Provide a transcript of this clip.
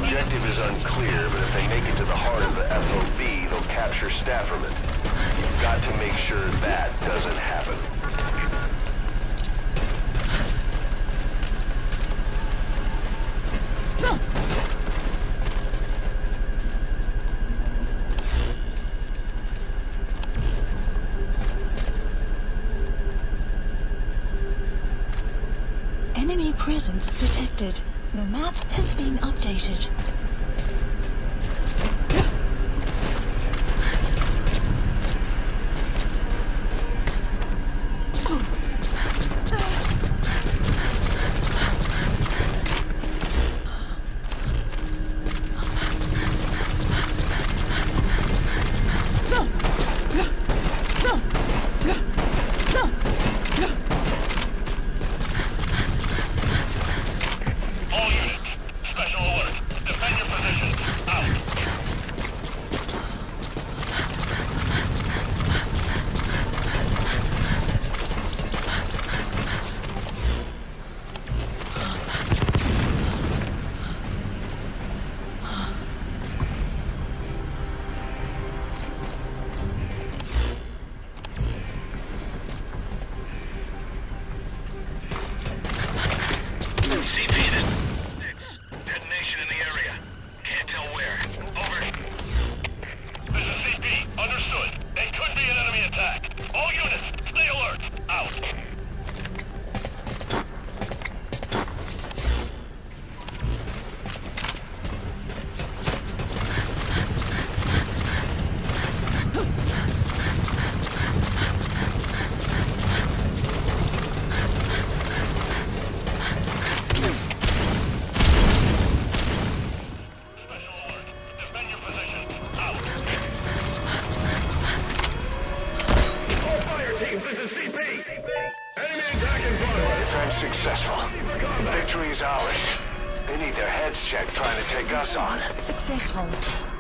objective is unclear, but if they make it to the heart of the FOB, they'll capture Stafferman. You've got to make sure that doesn't happen. Enemy presence detected. The map has been updated. Successful. Victory is ours. They need their heads checked trying to take us on. Successful.